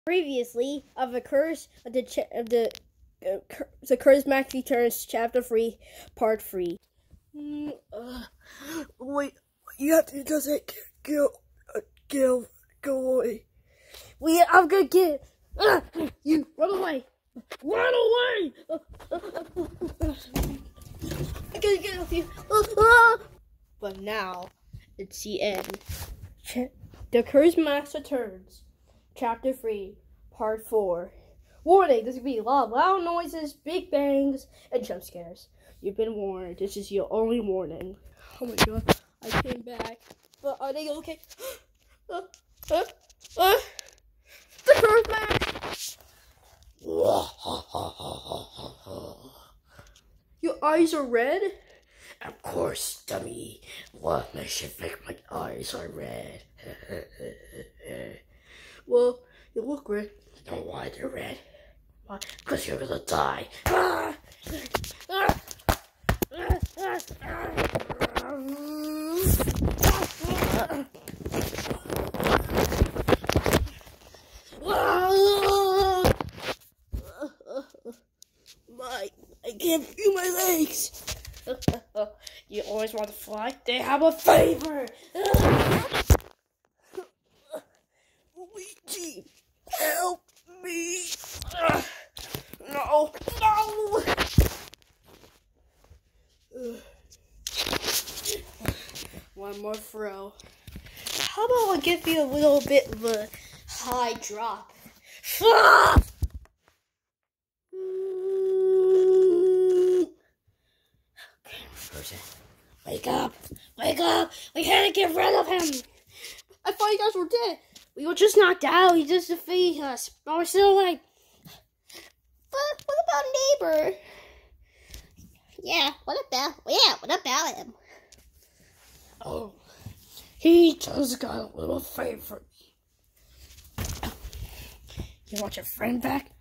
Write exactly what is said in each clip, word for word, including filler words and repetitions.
Previously, of the curse of the ch- of the uh, cur- the curse Max Returns, chapter three, part three. Mm, uh, wait, you have to just say, go, uh, go, go away. We, I'm gonna get uh, you. Run away! Run away! Uh, uh, uh, uh, I gotta get off you. Uh, uh. But now, it's the end. Ch- the curse Max Returns, chapter three, part four. Warning, there's gonna be a lot of loud noises, big bangs, and jump scares. You've been warned. This is your only warning. Oh my god, I came back. But are they okay? uh, uh, uh, the curse Max! Your eyes are red? Of course, dummy. What makes you think my eyes are red? Well, you look red. You know why they're red? Why? Because you're gonna die. Ah! Ah! Ah! Ah! Ah! My, I can't feel my legs. You always want to fly? They have a favor. Luigi, help me. No, no. One more throw. How about I give you a little bit of a high drop? Person, wake up! Wake up! We gotta get rid of him! I thought you guys were dead. We were just knocked out. He just defeated us. But we're still alive. But what about neighbor? Yeah, what about? Yeah, what about him? Oh, he just got a little favor. You want your friend back?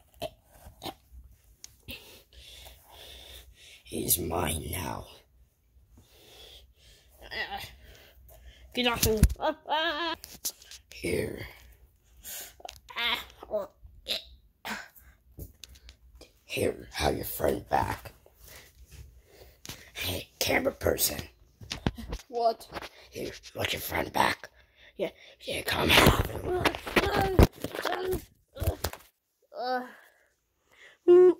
He's mine now. Uh, get off me. Uh, uh, Here. uh, or, uh. Here, have your friend back. Hey, camera person. What? Here, you want your friend back? Yeah. Yeah, come have him. Uh, uh, uh, uh.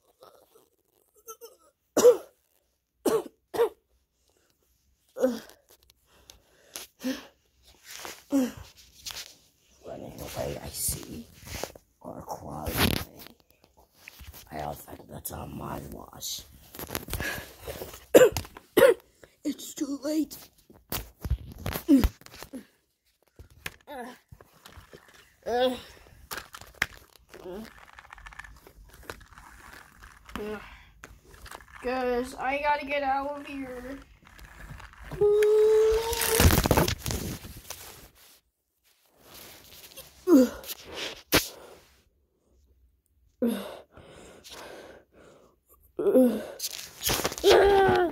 Running away, I see. Or crawling away. I don't think that's on my watch. It's too late. Uh, uh, uh, Guys, I gotta get out of here. Uh,